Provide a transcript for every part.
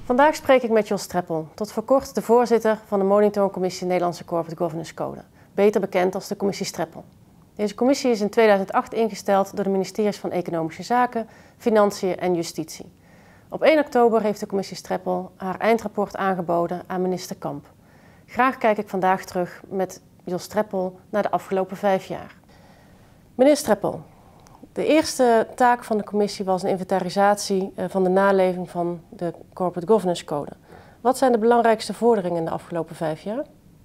Vandaag spreek ik met Jos Treppel, tot voor kort de voorzitter van de Monitoringcommissie Nederlandse Corporate Governance Code, beter bekend als de commissie Streppel. Deze commissie is in 2008 ingesteld door de ministeries van Economische Zaken, Financiën en Justitie. Op 1 oktober heeft de commissie Streppel haar eindrapport aangeboden aan minister Kamp. Graag kijk ik vandaag terug met Jos Treppel naar de afgelopen 5 jaar. Meneer Streppel, de eerste taak van de commissie was een inventarisatie van de naleving van de Corporate Governance Code. Wat zijn de belangrijkste vorderingen in de afgelopen 5 jaar?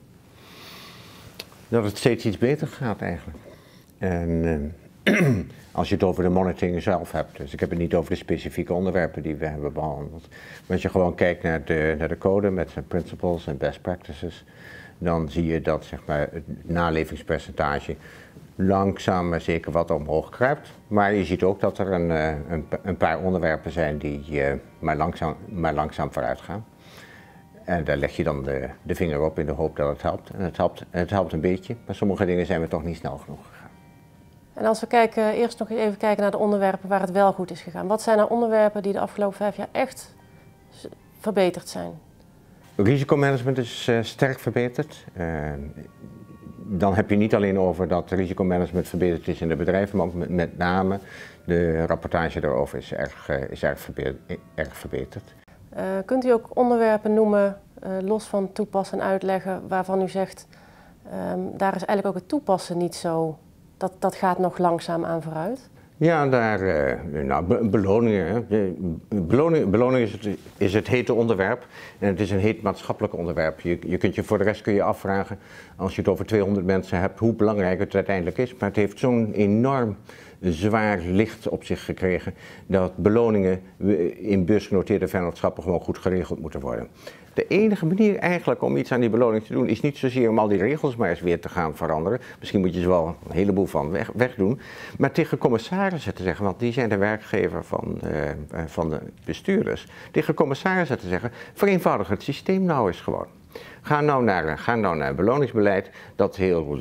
Dat het steeds iets beter gaat eigenlijk. En als je het over de monitoring zelf hebt, dus ik heb het niet over de specifieke onderwerpen die we hebben behandeld. Maar als je gewoon kijkt naar de code met zijn principles en best practices, dan zie je dat zeg maar, het nalevingspercentage langzaam maar zeker wat omhoog kruipt. Maar je ziet ook dat er een paar onderwerpen zijn die maar langzaam vooruit gaan. En daar leg je dan de vinger op in de hoop dat het helpt. En het helpt een beetje, maar sommige dingen zijn we toch niet snel genoeg gegaan. En als we eerst nog even kijken naar de onderwerpen waar het wel goed is gegaan. Wat zijn er onderwerpen die de afgelopen 5 jaar echt verbeterd zijn? Risicomanagement is sterk verbeterd. Dan heb je niet alleen over dat risicomanagement verbeterd is in de bedrijven, maar ook met name de rapportage daarover is erg verbeterd. Kunt u ook onderwerpen noemen, los van toepassen en uitleggen, waarvan u zegt, daar is eigenlijk ook het toepassen niet zo, dat gaat nog langzaam aan vooruit? Ja, beloningen. Beloningen is het hete onderwerp en het is een heet maatschappelijk onderwerp. Je kunt je voor de rest afvragen, als je het over 200 mensen hebt, hoe belangrijk het uiteindelijk is. Maar het heeft zo'n enorm zwaar licht op zich gekregen dat beloningen in beursgenoteerde vennootschappen gewoon goed geregeld moeten worden. De enige manier eigenlijk om iets aan die beloning te doen is niet zozeer om al die regels maar eens weer te gaan veranderen. Misschien moet je ze wel een heleboel van wegdoen. Maar tegen commissarissen te zeggen, want die zijn de werkgever van de bestuurders. Tegen commissarissen te zeggen, vereenvoudig het systeem nou eens gewoon. Ga nou naar beloningsbeleid dat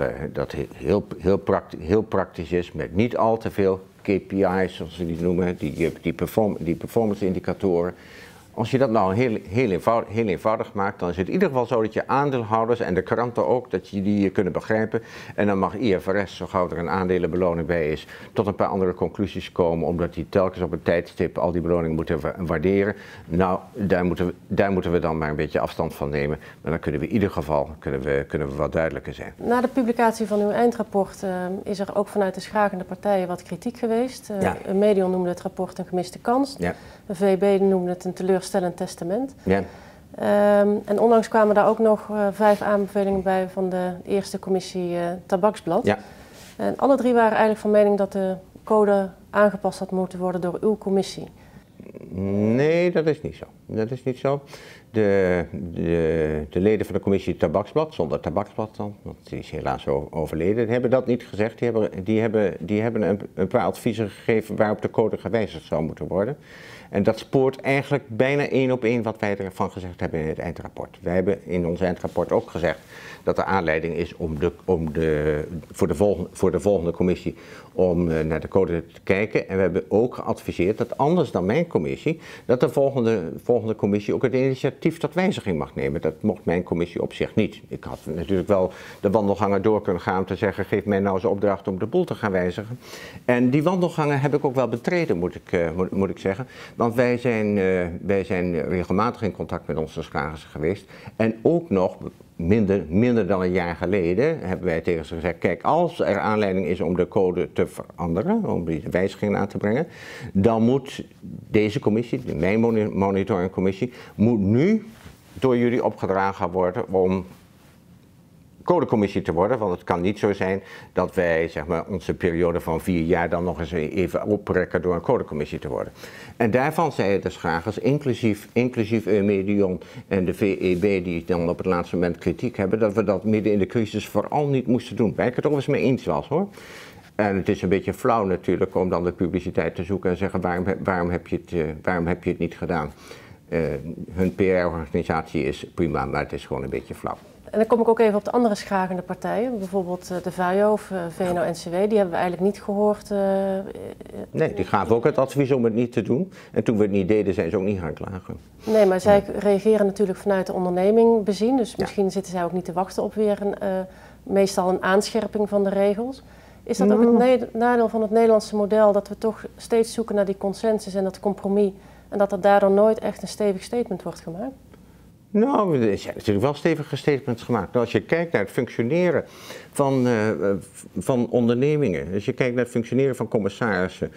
heel praktisch is met niet al te veel KPI's zoals ze die noemen, die performance indicatoren. Als je dat nou heel eenvoudig maakt, dan is het in ieder geval zo dat je aandeelhouders en de kranten ook, dat je die kunnen begrijpen. En dan mag IFRS, zo gauw er een aandelenbeloning bij is, tot een paar andere conclusies komen, omdat die telkens op een tijdstip al die beloningen moeten waarderen. Nou, daar moeten we dan maar een beetje afstand van nemen. Maar dan kunnen we in ieder geval wat duidelijker zijn. Na de publicatie van uw eindrapport is er ook vanuit de schragende partijen wat kritiek geweest. Ja. Een Medion noemde het rapport een gemiste kans. Ja. De VEB noemde het een teleurstellend testament. Ja. En onlangs kwamen daar ook nog 5 aanbevelingen bij van de eerste commissie Tabaksblad. Ja. En alle 3 waren eigenlijk van mening dat de code aangepast had moeten worden door uw commissie. Nee, dat is niet zo. Dat is niet zo. De leden van de commissie Tabaksblad, zonder Tabaksblad dan, want die is helaas overleden, hebben dat niet gezegd. Die hebben een paar adviezen gegeven waarop de code gewijzigd zou moeten worden. En dat spoort eigenlijk bijna 1 op 1 wat wij ervan gezegd hebben in het eindrapport. Wij hebben in ons eindrapport ook gezegd dat er aanleiding is voor de volgende commissie om naar de code te kijken. En we hebben ook geadviseerd dat anders dan mijn commissie, dat de volgende commissie ook het initiatief tot wijziging mag nemen. Dat mocht mijn commissie op zich niet. Ik had natuurlijk wel de wandelgangen door kunnen gaan om te zeggen, geef mij nou eens opdracht om de boel te gaan wijzigen. En die wandelgangen heb ik ook wel betreden, moet ik zeggen. Want wij zijn regelmatig in contact met onze schragers geweest. En ook nog minder dan een jaar geleden hebben wij tegen ze gezegd, kijk, als er aanleiding is om de code te veranderen, om die wijzigingen aan te brengen, dan moet deze commissie, mijn monitoringcommissie, moet nu door jullie opgedragen worden om codecommissie te worden, want het kan niet zo zijn dat wij zeg maar, onze periode van 4 jaar dan nog eens even oprekken door een codecommissie te worden. En daarvan zeiden de schragers, inclusief Medion en de VEB die dan op het laatste moment kritiek hebben, dat we dat midden in de crisis vooral niet moesten doen. Waar ik het overigens mee eens was hoor. En het is een beetje flauw natuurlijk om dan de publiciteit te zoeken en zeggen waarom heb je het niet gedaan. Hun PR-organisatie is prima, maar het is gewoon een beetje flauw. En dan kom ik ook even op de andere schragende partijen, bijvoorbeeld de VAIO of VNO-NCW, die hebben we eigenlijk niet gehoord. Nee, die gaven ook het advies om het niet te doen. En toen we het niet deden, zijn ze ook niet gaan klagen. Nee, maar zij reageren natuurlijk vanuit de onderneming bezien, dus misschien zitten zij ook niet te wachten op weer meestal een aanscherping van de regels. Is dat ook het nadeel van het Nederlandse model, dat we toch steeds zoeken naar die consensus en dat compromis en dat er daardoor nooit echt een stevig statement wordt gemaakt? Nou, er zijn natuurlijk wel stevige statements gemaakt. Nou, als je kijkt naar het functioneren van ondernemingen, als je kijkt naar het functioneren van commissarissen,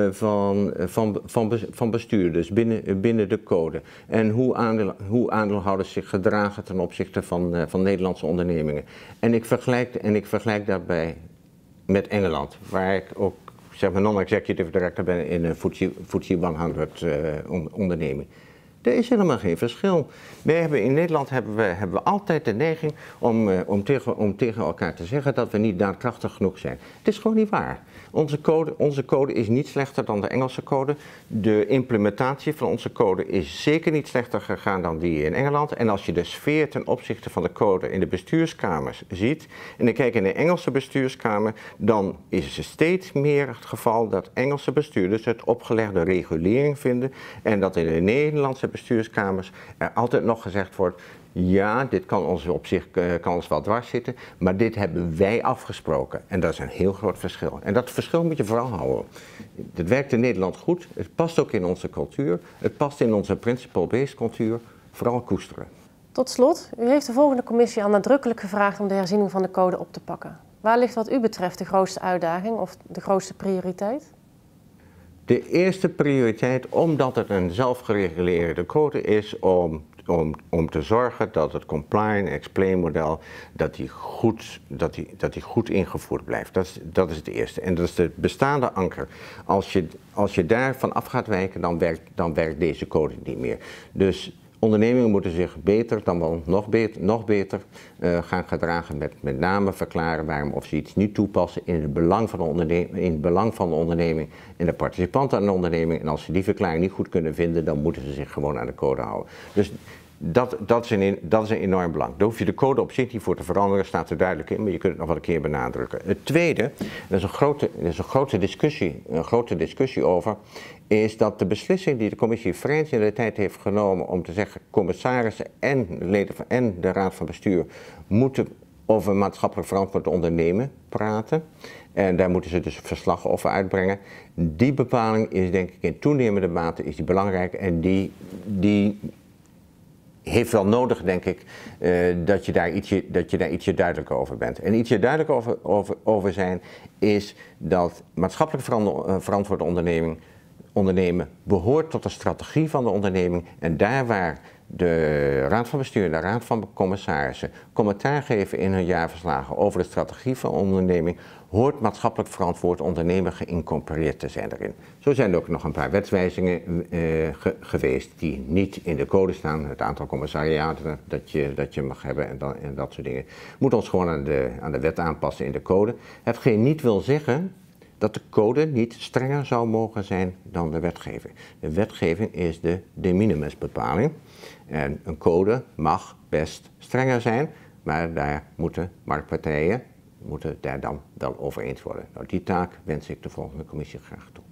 van bestuurders binnen de code en hoe aandeelhouders zich gedragen ten opzichte van Nederlandse ondernemingen. En ik vergelijk daarbij met Engeland, waar ik ook zeg maar non-executive director ben in een FTSE 100 onderneming. Er is helemaal geen verschil. In Nederland hebben we altijd de neiging om tegen elkaar te zeggen dat we niet daadkrachtig genoeg zijn. Het is gewoon niet waar. Onze code is niet slechter dan de Engelse code. De implementatie van onze code is zeker niet slechter gegaan dan die in Engeland. En als je de sfeer ten opzichte van de code in de bestuurskamers ziet, en ik kijk in de Engelse bestuurskamer, dan is het steeds meer het geval dat Engelse bestuurders het opgelegde regulering vinden en dat in de Nederlandse bestuurskamers er altijd nog gezegd wordt: ja, dit kan ons op zich wel dwars zitten, maar dit hebben wij afgesproken. En dat is een heel groot verschil. En dat verschil moet je vooral houden. Het werkt in Nederland goed, het past ook in onze cultuur, het past in onze principle-based cultuur, vooral koesteren. Tot slot, u heeft de volgende commissie al nadrukkelijk gevraagd om de herziening van de code op te pakken. Waar ligt wat u betreft de grootste uitdaging of de grootste prioriteit? De eerste prioriteit, omdat het een zelfgereguleerde code is, om te zorgen dat het comply and explain model dat die goed ingevoerd blijft. Dat is het eerste. En dat is de bestaande anker. Als je daarvan af gaat wijken, dan werkt deze code niet meer. Dus ondernemingen moeten zich beter, dan wel nog beter gaan gedragen met name verklaren waarom of ze iets niet toepassen in het belang van de onderneming en de participanten aan de onderneming. En als ze die verklaring niet goed kunnen vinden, dan moeten ze zich gewoon aan de code houden. Dus dat is een enorm belang. Daar hoef je de code op zich niet voor te veranderen, staat er duidelijk in, maar je kunt het nog wel een keer benadrukken. Het tweede, er is een grote discussie over, is dat de beslissing die de commissie Frans in de tijd heeft genomen om te zeggen commissarissen en leden en de raad van bestuur moeten over maatschappelijk verantwoord ondernemen praten. En daar moeten ze dus verslag over uitbrengen. Die bepaling is denk ik in toenemende mate belangrijk en die heeft wel nodig, denk ik, dat je daar ietsje duidelijker over bent. En ietsje duidelijker over zijn is dat maatschappelijk verantwoord ondernemen behoort tot de strategie van de onderneming. En daar waar de raad van bestuur en de raad van commissarissen commentaar geven in hun jaarverslagen over de strategie van de onderneming, hoort maatschappelijk verantwoord ondernemen geïncorporeerd te zijn daarin. Zo zijn er ook nog een paar wetswijzigingen geweest die niet in de code staan. Het aantal commissariaten dat je mag hebben en dat soort dingen. Moet ons gewoon aan de wet aanpassen in de code. Hetgeen niet wil zeggen dat de code niet strenger zou mogen zijn dan de wetgeving. De wetgeving is de de minimis bepaling. En een code mag best strenger zijn, maar daar moeten marktpartijen daar dan wel over eens worden. Nou, die taak wens ik de volgende commissie graag toe.